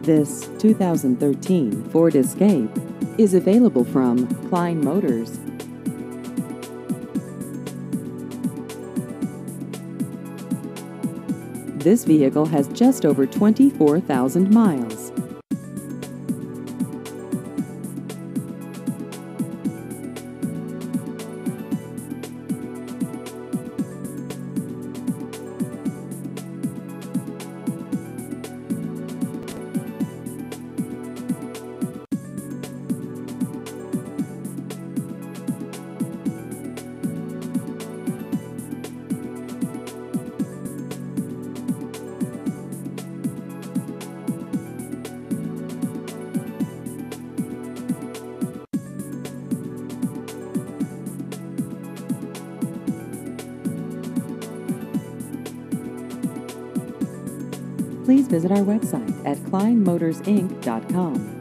This 2013 Ford Escape is available from Klein Motors. This vehicle has just over 24,000 miles. Please visit our website at kleinmotorsinc.com.